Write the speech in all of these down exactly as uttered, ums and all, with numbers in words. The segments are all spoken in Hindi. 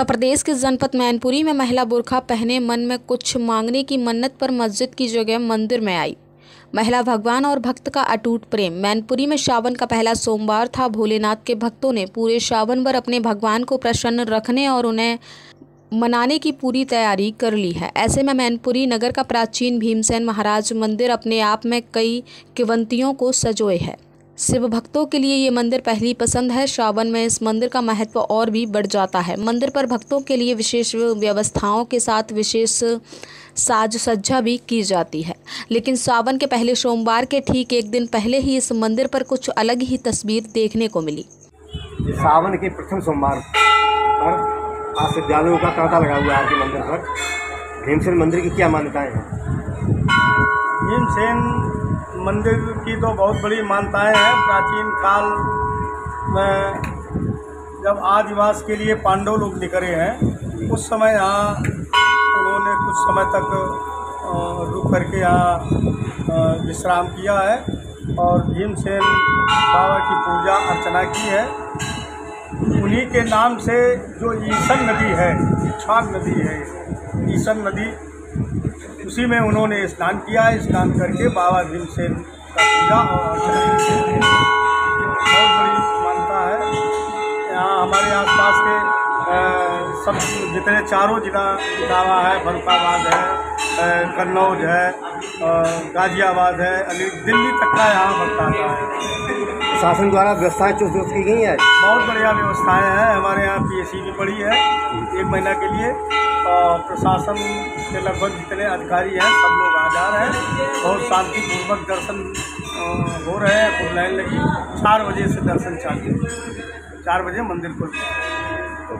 उत्तर प्रदेश के जनपद मैनपुरी में महिला बुर्का पहने मन में कुछ मांगने की मन्नत पर मस्जिद की जगह मंदिर में आई। महिला भगवान और भक्त का अटूट प्रेम। मैनपुरी में श्रावण का पहला सोमवार था। भोलेनाथ के भक्तों ने पूरे श्रावण भर अपने भगवान को प्रसन्न रखने और उन्हें मनाने की पूरी तैयारी कर ली है। ऐसे में मैनपुरी नगर का प्राचीन भीमसेन महाराज मंदिर अपने आप में कई किंवदंतियों को सजोए है। शिव भक्तों के लिए ये मंदिर पहली पसंद है। श्रावण में इस मंदिर का महत्व और भी बढ़ जाता है। मंदिर पर भक्तों के लिए विशेष व्यवस्थाओं के साथ विशेष साज सज्जा भी की जाती है। लेकिन श्रावण के पहले सोमवार के ठीक एक दिन पहले ही इस मंदिर पर कुछ अलग ही तस्वीर देखने को मिली। श्रावण के प्रथम सोमवार पर आज श्रद्धालुओं का तांता लगा हुआ है आपके मंदिर पर। भीमसेन मंदिर की क्या मान्यताएं हैं? भीमसेन मंदिर की तो बहुत बड़ी मान्यताएं हैं। प्राचीन काल में जब आदिवास के लिए पांडव लोग निकले हैं, उस समय यहाँ उन्होंने कुछ समय तक रुक करके यहाँ विश्राम किया है और भीमसेन बाबा की पूजा अर्चना की है। उन्हीं के नाम से जो ईसन नदी है, छाग नदी है, ईसन नदी, उसी में उन्होंने स्नान किया है। स्नान करके बाबा भीमसेन का पूजा और अर्चना बहुत बड़ी मान्यता है। यहाँ हमारे आसपास के सब जितने चारों जिला इटावा है, फरुखाबाद है, कन्नौज है, गाजियाबाद है, अली दिल्ली तक का यहाँ भक्त आता है। शासन द्वारा व्यवस्थाएं चुस्त दुरुस्त की गई हैं। बहुत बढ़िया व्यवस्थाएं हैं। हमारे यहाँ पी एस सी भी पड़ी है एक महीना के लिए और प्रशासन के लगभग जितने अधिकारी हैं सब लोग आ जा रहे हैं। बहुत शांतिपूर्वक दर्शन हो रहे हैं। खूब लाइन लगी। चार बजे से दर्शन चालू, चार बजे मंदिर खुलता है।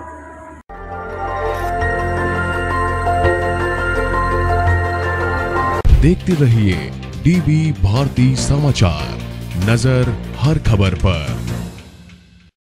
देखते रहिए डीवी भारती समाचार, नजर हर खबर पर।